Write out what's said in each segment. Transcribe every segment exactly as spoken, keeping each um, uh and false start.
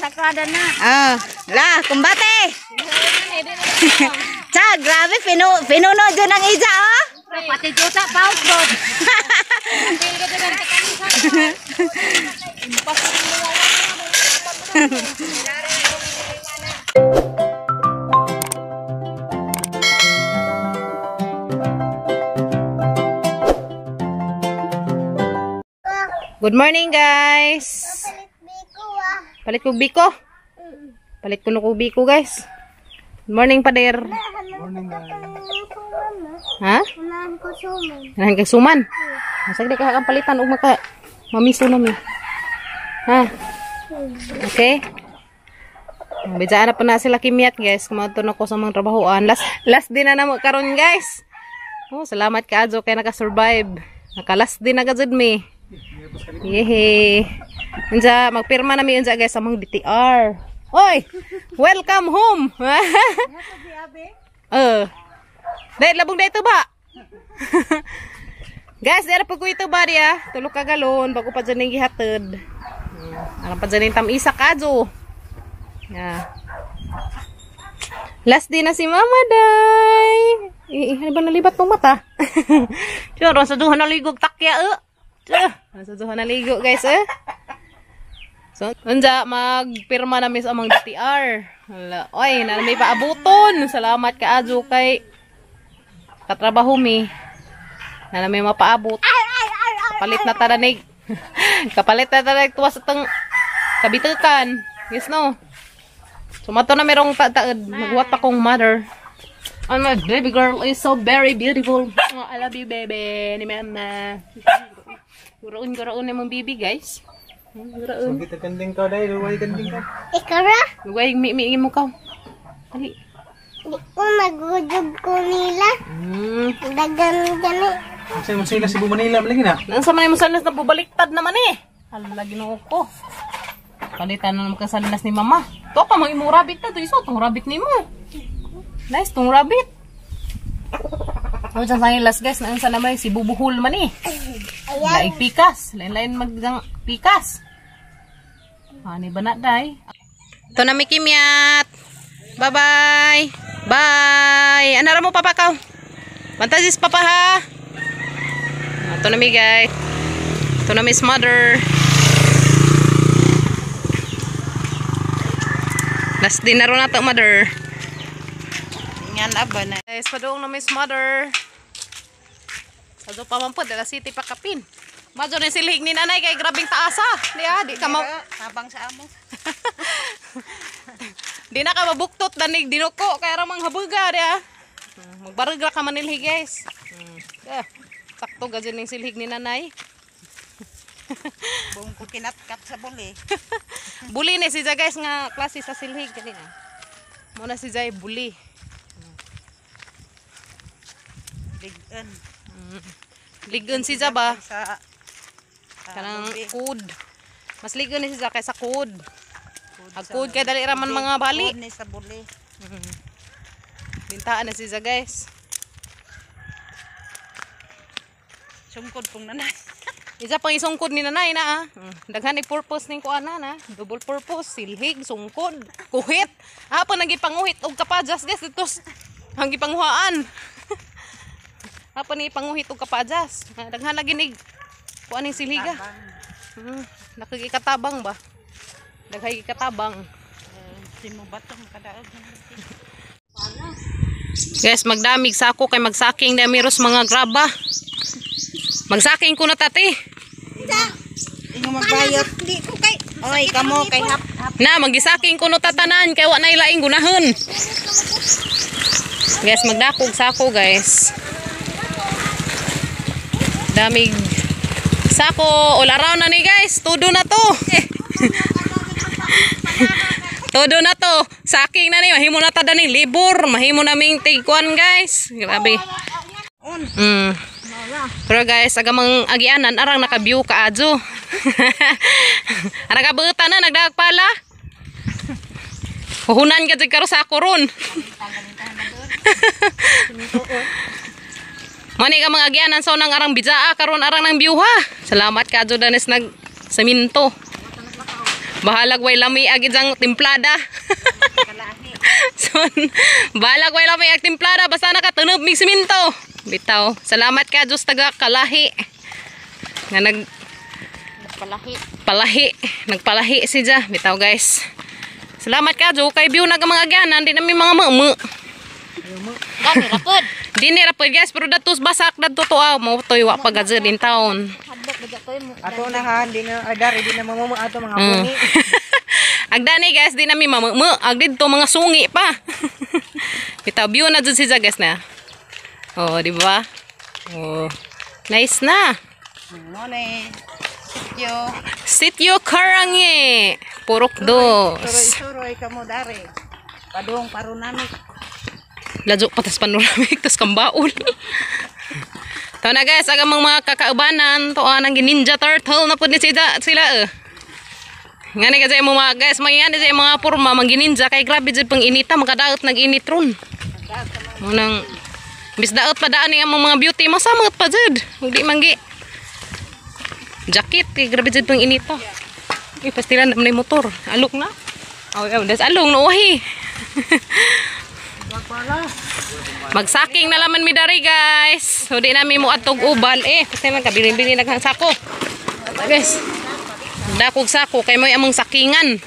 sakrada na. Ah, lah, kumbate. Cha, grabe pinu pinuno dyan ang ija, oh. Pati juta paus bod. Good morning, guys. Palit ko biko. Palit ko nuko biko, guys. Good morning, pader. Morning, Ha? Unahan ko suman. Unahan kay suman. Sagdi ka kang palitan ug maka mamiso na mi. Ha? Okay. Bijaan na pa na sila kimiyat, guys. Kumato na ko sa mga trabahoan. Last last din na namo karon, guys. Oh, salamat kaadyo kay naka-survive. Naka-last din na gajud mi. Yehe. Unsa magpirma na mi unsa, guys, sa mga D T R. Oy, welcome home. Eh. Dahil labong dito ba? Guys, dahil pag ko ito ba dia, tulog ka galon, bago pa dyan yung gihatid. Alam pa dyan yung tam-isa kadyo. Yeah. Last din na si Mama Day. Eh, ano ba nalibat mong mata? Diyan, sa duha naligog takya, eh. Diyan, sa duha naligog, guys, eh. So, unja, magpirma namin sa amang D T R. Hala. Oy, na may paabuton. Salamat ka, Adjo, kay katrabaho mi. Na may mapaabot. Kapalit na taranig. Kapalit na taranig tuwas itong kabitukan. Yes, no? Sumato na merong taad. Nagwat akong mother. And my baby girl is so very beautiful. Oh, I love you, baby. Ni mama. Guraon-guraon na mong baby, guys. So kita kanding kau dai, luway kanding ka. Ikaw ra? Luway mi-mi mo ka. Dali. Di ko magujog ko nila. Hmm. Dagan gani. Kasi mo sila Cebu Manila lagi na. Nang sa man mo sanas na bubaliktad naman eh. Hala ginoo ko. Palitan na naman ka sa linas ni mama. To pa mo imong rabbit na to iso tong rabbit nimo. Nice tong rabbit. Ano sa last, guys, na sa naman si bubuhol man eh. Laing pikas, lain-lain magdang pikas. Ani ba na day? Ito na mi kimyat. Bye-bye. Bye. Anara mo papa kaw? Bantasis papa ha. Ito na mi guys. Ito na miss mother. Last dinner na to, mother. Yan aba na. Guys, padung na miss mother. Sa pa man po, dala city pa kapin. Madyo na silhig ni nanay kay grabing taasa. Di ah, di ka ma Habang sa amo. Di na ka mabuktot danig dinuko kay ra mang habuga di ah. Magbarag ra ka manilhig, guys. Hmm. Yeah. Sakto gadyo ning silhig ni nanay. Buong ko kinatkat sa buli. Buli ni si guys nga klase sa silhig kani ah. Mo na si Jay buli. Ligon. Mm. Ligon si Jaba Sa kanang kud. Mas ligon ni si Jaba kaysa kud. Ang kud kay dali raman mga bali. Kud ni sa buli. Mm. Bintaan na si Jaba, guys. Sungkod pong nanay. Isa pang isungkod ni nanay na ah. Daghan ni purpose ning kuana na. Double purpose, silhig, sungkod, kuhit. Ah, pa nagipanguhit og kapajas, guys, dito. Ang gipanguhaan. Apa ni panguhit og kapajas. Daghan na ginig kuan ning silhiga. Hmm, nakagikatabang ba? Daghay gikatabang. Simo batong kadaog. Guys, magdamig sa ako kay magsaking na miros mga graba. Magsaking ko na tati. Ingo magbayot. Di ko kay. Oy, kamo kay hap. Na magisaking ko no tatanan kay wa na ilaing gunahon. Guys, magdakog sa ako, guys. Damig sako. All around na ni, guys. Todo na to. Todo na to. Saking na ni. Mahimo na tada ni libur. Mahimo naming tigkuan, guys. Grabe. Mm. Pero guys, agamang agianan arang naka-view ka adyo. Arang kabuta na nagdagpala. Huhunan ka jud karo sa ako ron. Mani ka mga agianan so nang arang bijaa karon arang nang view ha. Salamat ka adyo danes nag saminto. Bahalag way lami agid ang timplada. Son, bahalag way lami ag timplada basta nakatunob mig siminto. Bitaw, salamat ka Diyos taga kalahi. Nga nag Palahi. palahi, nagpalahi si Ja. Bitaw guys. Salamat ka Diyos kay view nag mga ganan di nami mga memu. Gani rapod. Di ni rapod guys pero datos basak dadto tuaw mo toy wa pagazir din taon. Hadlok bagya ko mo. Ato na ha, di na adar, di na mamumu ato mga Mm. bungi. Agdani guys di nami mamemu ag didto mga sungi pa. Bitaw view na jud si Ja guys na. Oh, di ba? Oh. Nice na. Ano ni? Sityo. Sitio Karangi. Purok dos. Suroy-suroy kamo dari. Padung parunamik. Lajo patas panoramik tas kambaul. Taw na guys, aga mga kakaubanan to anang ninja turtle na pud ni sila sila eh. Ngani kasi mo mga guys, mga sa mga porma mga ninja kay grabe jud pang inita makadaot nag-init ron. Munang bis daot pa daan ni among mga beauty masamot pa jud. Udi manggi. Jacket kay grabe jud pang inita. Eh pastilan na motor. Alok na. Oh, oh, das along no wahi. Magsaking na laman mi dari guys. So di nami mo atog ubal eh. Kasi man kabilin-bilin naghang sako. Guys. Dakog sako kay moy among sakingan.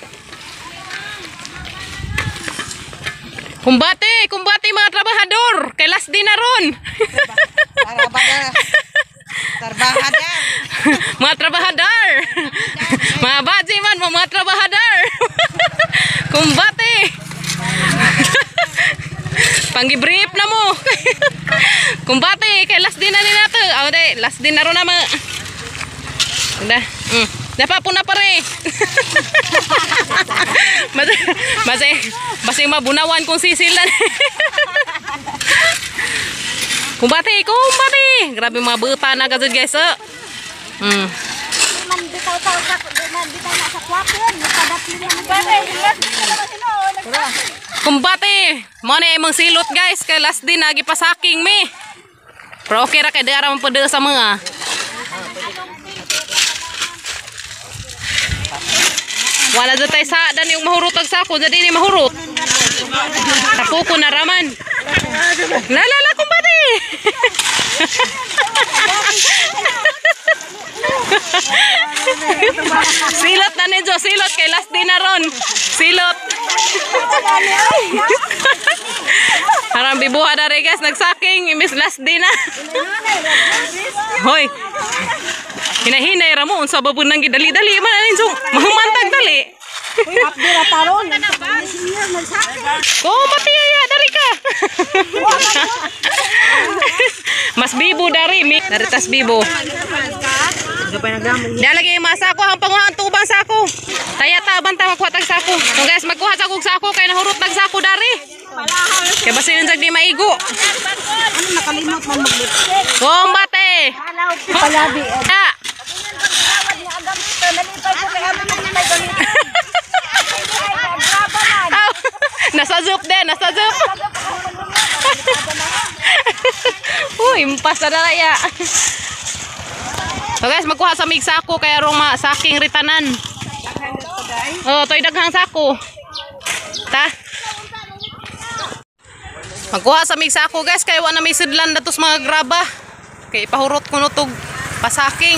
Kumbate, kumbate mga trabahador. Kay last din na ron. Tarabada. Tarbahada. Mga trabahador. Mga baji man mga trabahador. Kumbate. Panggi-brief na mo. Kumbate kay last din na ni nato. Aw day, last din na ron na ma. Udah. Mm. Dapat po na pare. Masay, masay, masay mabunawan kung sisilan. Kumbate, kumbate. Grabe mga buta na gazad guys. Oh. Mm. Man bitaw-taw sa man bitaw na sa kwapon. Kadat niya mo pare. Kumbate. Mo na imong silot guys kay last din nagi pasaking mi. Pero okay ra kay di ara man pud sa mga. Wala dyan tayo sa dan yung mahurot ang sako. Jadi ini mahurot. Tapuko na raman. Lalala kumbate. Silot na ninyo. Silot kay last din na ron. Silot. Harang bibuha na rin guys. Nagsaking. Miss last din na. Hoy. Hinahinay ra mo unsa babon nang gidali-dali man anin so mahumantag dali. Abdira taron. Ko mati ya dari ka. Mas bibo dari mi dari tas bibo. Dia lagi masa ako ang panguhan tubang sako. Taya taban ta magkuha tag sako. So guys magkuha sa kog sako kay nahurot tag sako dari. Kay basin jag di maigo. Ano nakalimot mo maglipstick? Kombate. Palabi. Ah. Aw, nasa zup din, nasa zup. Uy, impas na dala So guys, magkuha sa mig sako kaya rong ma saking ritanan. Oh, toy daghang sako. Ta. Magkuha sa mig sako guys kay wa na may sidlan datos mga graba. Kay pahurot kuno tog pasaking.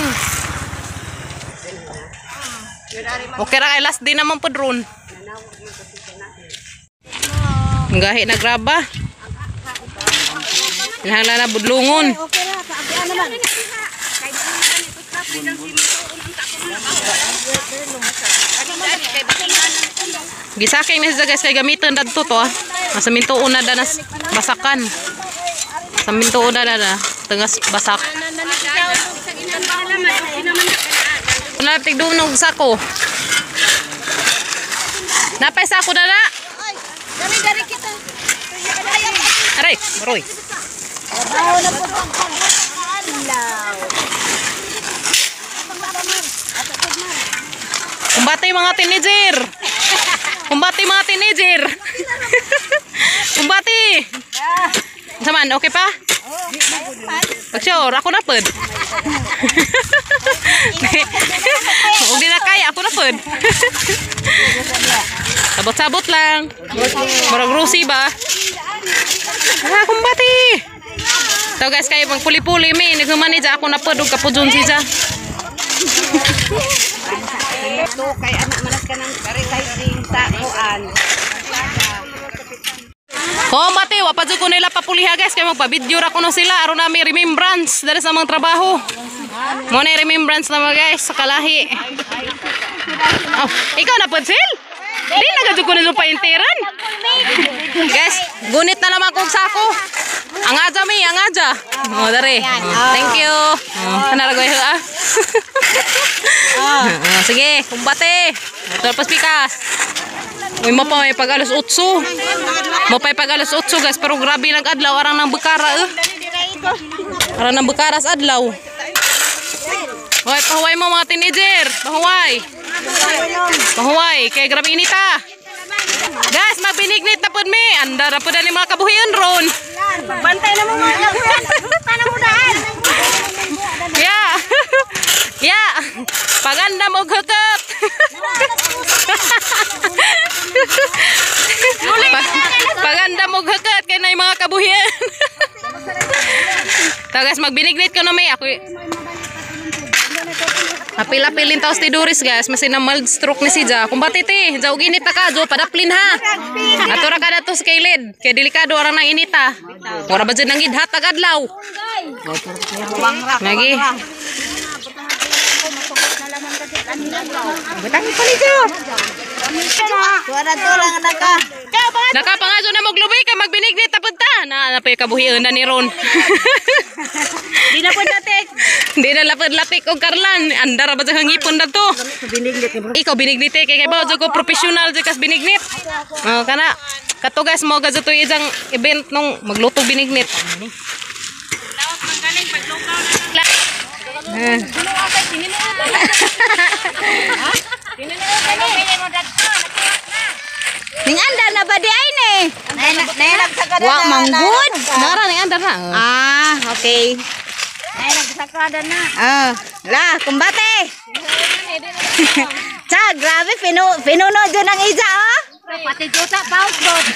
Okay ra kay last din naman po drone. Gahi na graba. Hinahanglan na budlungon. Okay ra, paabian naman. Gisaking na siya guys kay gamiton dadto to. Sa mintuon na danas basakan. Sa mintuon na na tengas basak. Na tigdunog sako. Napay sako na na. Dari-dari kita. Aray, baroy. Trabaho na po pagpaglaw. Kumbati mga teenager. Kumbati mga teenager. Kumbati. Saman, okay pa? Pag-sure, ako na pod. Huwag din na kaya, ako na pod. pod. Sabot-sabot lang. Murag rusi ba? Ah, kumbati. So guys, kayo magpuli-puli mi. Naghuman ni dya ako na pod og kapudyon si dya. Ito kay anak manas ka ng recycling sa kuan. Oh, mati, wapadyo ko nila papuliha guys. Kaya magpa-video ra ko no sila. Aron na may remembrance dari sa mga trabaho. Muna yung remembrance na mga guys sa kalahi. Oh, ikaw na pod sil? Di nagadyo ko na yung paintiran. Guys, gunit na naman kong sako. Ang aja mi, ang aja. Oh, dari. Oh, thank you. Oh, kanaragoy ho ah. Oh, sige, kumbate. Ito pas pikas. Uy, mo pa may pag alas otso. Mo pa pag alas otso guys, pero grabe nag-adlaw arang nang bekara eh. Arang nang bekara sa adlaw. Hoy, pahuway mo mga teenager. Pahuway. Pahuway, kay grabe inita. Guys, magbinignit na pod mi. Anda ra pod ani mga kabuhian ron. Bantay na mo mga kabuhian. Paano mo daan? Yeah. Yeah. Paganda mo gukot. Paganda mo gukot kay nay mga kabuhian. Ta guys, magbinignit ko na may ako. Apil-apilin taos ti Doris guys, masin na mild stroke ni si Ja. Kung batiti, jaw ginit na ka, jo padaplin ha. Atura ka na to sa kailid, kaya delikado orang nang inita. Wala ba dyan nang idhat agadlaw? Lagi. Batang pa ni Jo. Wala to lang naka. Nakapangaso na maglubi ka magbinignit tapod ta. Na napay kabuhian na ni Ron. Di na pod natik. Di na lapad-lapik og karlan. Andar ba dyan hangipon na to? Ikaw binignit eh. Kaya ba ko professional dyan kas binignit? Oh, kana. Kato guys, mo gazo to isang event nung magluto binignit. Eh. Ning andar na ba di ay ni? Nainag sa kada. Wa manggod. Nara ni andar na. Ah, okay. Nainag sa kada na. Ah, la, kumbate. Cha, grabe pinu pinuno dyan ang isa oh. Pati juta paus god.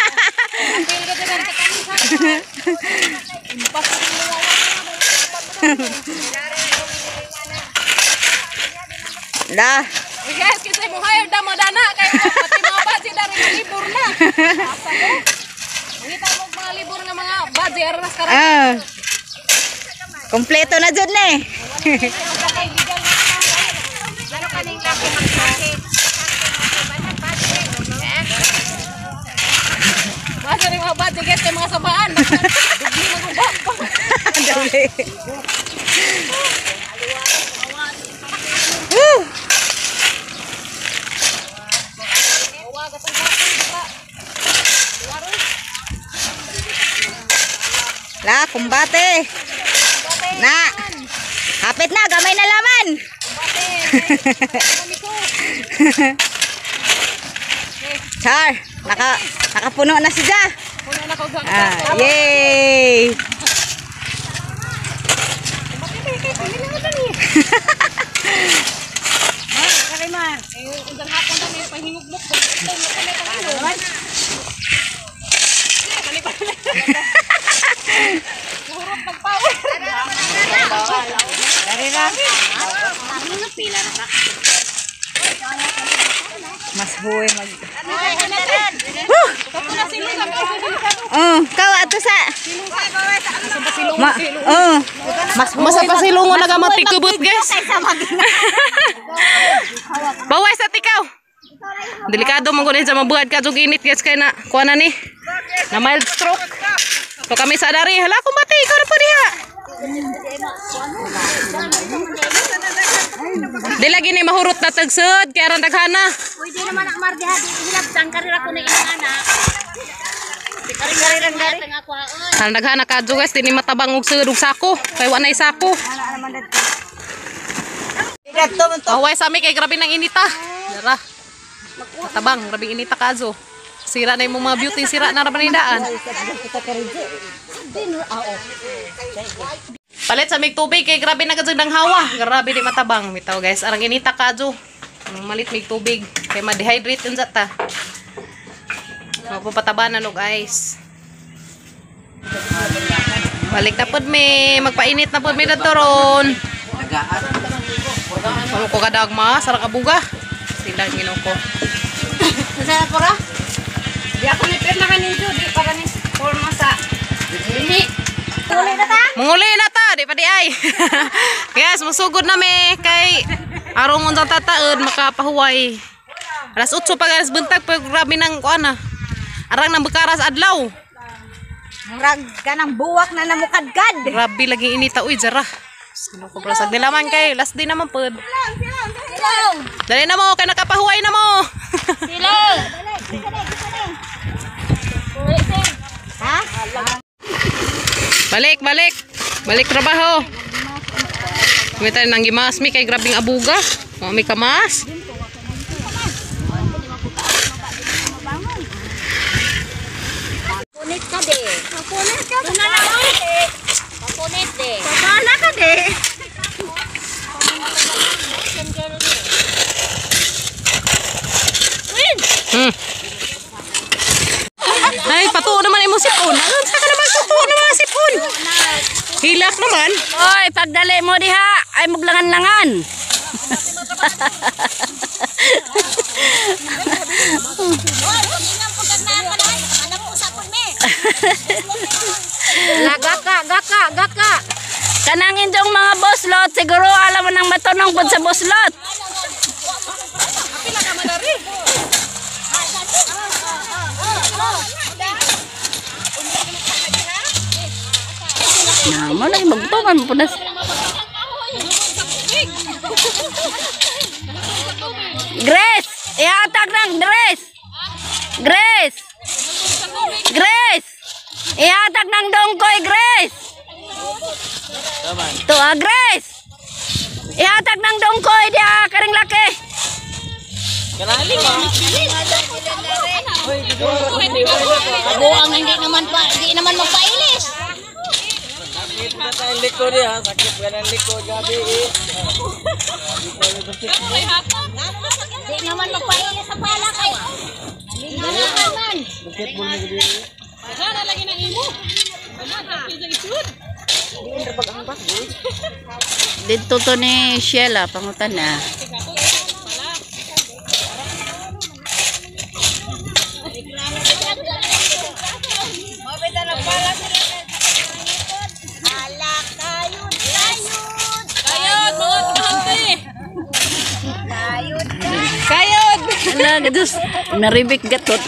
La. Guys, kasi mo hire da mo dana kay pati mga budget dari mga libur na. Mangita mo mga libur nga mga budget aras karon. Ah. Kompleto na jud ni. Mas dari mga budget guys kay mga sabaan. Dugli na gubak. Dali. La, kumbate. Na. Hapit na, gamay na laman. Char, naka nakapuno na si Ja. Puno na ko gak. Ah, yay. Kariman, eh undang hapon na may pahingugmok. Hurot magpower. Dari ra. Mas huwi mag. Oh, kau ato sa. Ma, oh. Mas Masa pasilungon na gamati kubot guys. Baway sa tikaw. Delikado man gud sa mabuhat ka jug init guys kay na kuha na ni. Na mild stroke. So kami sa dari, hala ko mati ikaw na po diha. Di lagi ni mahurot na tagsud kaya ran daghana. Pwede naman ang mardiha di hilap sangkarir ako na ilang anak. Karing-karing ang dari. Ran daghana ka jug guys dinhi matabang og sud og sako kay wa nay sako. Away sa mi kay grabe nang inita. Dara. Matabang grabe inita kazo. Sira na yung mga beauty, sira na naman daan. Palit sa mig tubig kay grabe na kadzag ng hawa. Grabe di matabang. Bitaw guys, arang inita kadyo. Malit may tubig. Kaya ma-dehydrate yun ta. Mapapatabanan og ice. Balik na pod me. Magpainit na pod me dito ron. Ano ko kadagma? Sarang kabuga. Sila ginaw ko. Nasaan ko ra? Di ako ni Perla kaninyo. Di para ni forma sa ini. Muli na ta? Munguli na ta. Di pa di ay. Yes, musugod na me. Kay arong untang tataod. Makapahuway. Alas otso pag alas buntag. Pag grabe ng kuana. Arang ng bekaras adlaw. Murag ka ng buwak na namukadkad. Grabe lagi inita. Uy, jara. Sino ko prasag dilaman kay. Last day naman pod. Silong! Dali na mo. Kaya nakapahuway na mo. Silong! Ha? Balik, balik. Balik trabaho. Kami tayo nang gimas mi kay grabing abuga. Mga may kamas. Papunit ka de. Papunit ka. Tunala ka de. Papunit de. Papala ka de. Hmm. Ay, patuo naman ay mo sipon. Ano sa ka naman patuo naman sipon? Hilak naman. Oy, pagdali mo diha ay muglangan-langan. Gaka, gaka, gaka. Kanang inyong mga boslot, siguro alam mo nang matunong pod sa boslot. Nah, mana yung magtungan mo punas. Grace, ihatag ng Grace. Grace. Grace. Ihatag ng dongkoy, Grace. To ah, Grace. Ihatag ng dongkoy dia karing laki. Abo ang hindi naman pa, hindi naman magpailis. Sakit liko dia, sakit badan liko gabi. Hindi naman magpailis sa pala kay. Hindi naman. Basketball ni gidi. Sana lagi nang imo. Dito to ni Sheila, pangutan na. Kayod. Ala, gadus naribik gatot.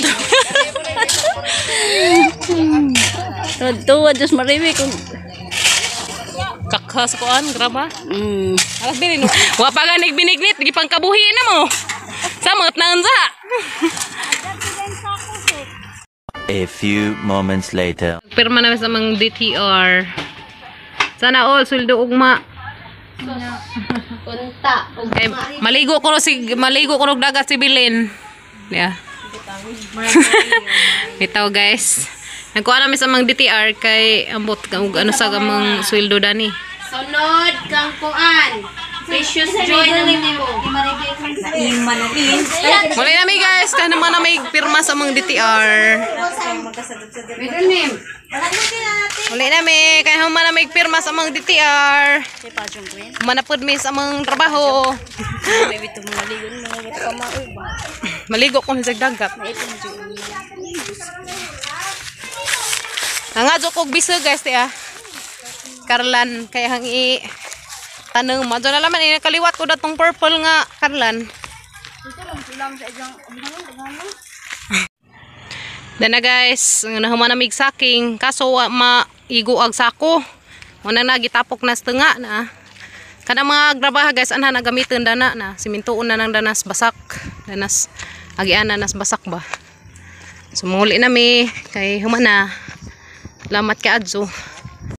Tuwa just maribik. Kakas koan graba. Mm. Alas binin. Wa pa ganig binignit gipang kabuhi na mo. Samot na unsa. A few moments later. Pirma na sa mga D T R. Sana all suldo ugma. Punta. Kay maligo ko no si maligo ko og dagat si Bilin. Yeah. Ito guys. Nagkuha namin sa mga D T R kay ambot kang ano sa gamang sweldo dani. Sunod kang kuan. Precious joy na mo. Muli na mi guys, kaya naman na may pirma sa mga D T R. Muli na mi, kaya naman na may pirma sa mga D T R. Manapod mi sa mga trabaho. Maligo ko sa dagat. Nangadyo kog bisa guys ti ah. Karlan kaya hang i tanong mo. Doon na naman eh, nakaliwat ko datong purple nga karlan. Dan na guys, nahuman na mig saking kaso wa maigo ag sako. Muna na gitapok na stenga na. Kada mga grabaha guys anha nagamiton dana na simintuon na nang danas basak. Danas agian nas basak ba. Sumuli na mi kay human na. Salamat ka adso.